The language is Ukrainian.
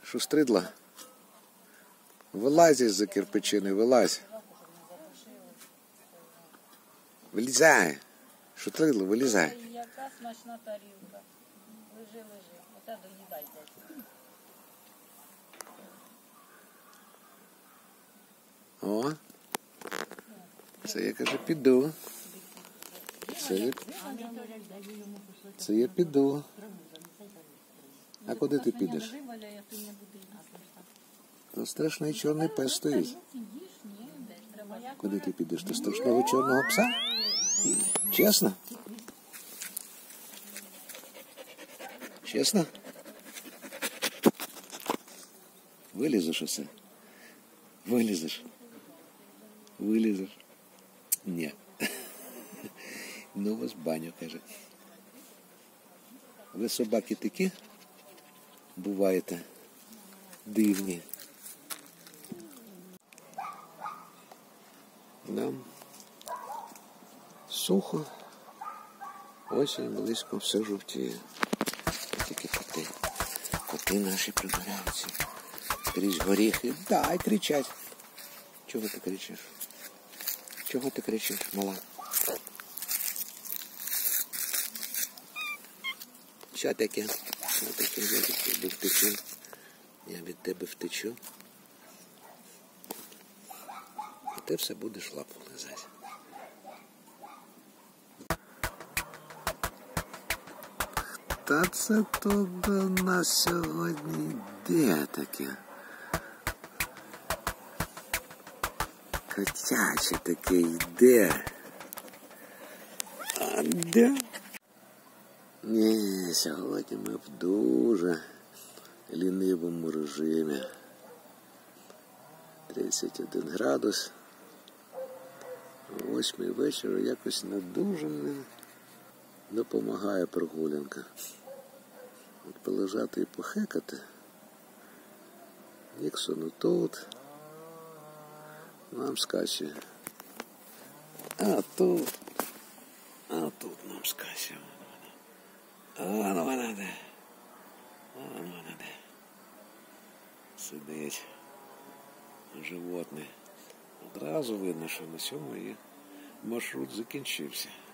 Шустридла. Вилазь із-за кирпичини, вилазь. Вилізай. Шустридла, вилізай. Яка смачна тарілка. Лежи. Оце доїдай. О. Це я, каже, піду. Це я піду. А куди ти підеш? То страшний чорний пес стоїть. Куди ти підеш? До страшного чорного пса? Чесно? Чесно? Вилізеш усе? Вилізеш? Вилізеш? Ні. Ну, вас баню, каже. Ви собаки такі буваєте дивні. Нам сухо, осінь близько, все жовтіє. Тільки коти. Коти наші прибираються. Крізь горіхи. Дай кричать. Чого ти кричиш? Чого ти кричиш, мала? Що таке? Що таке? Я від тебе втечу. Я від тебе втечу. А ти все будеш лапу лизати. Та це тут до нас сьогодні йде таке? Котяче таке йде. А де? Ні, сьогодні ми в дуже лінивому режимі. 31 градус. О 8 вечора якось не дуже мені допомагає прогулянка. От полежати і похекати. Ніксону тут. Нам скаче. А тут нам скаче. Воно вона де. Сидить животне. Одразу видно, що на цьому і маршрут закінчився.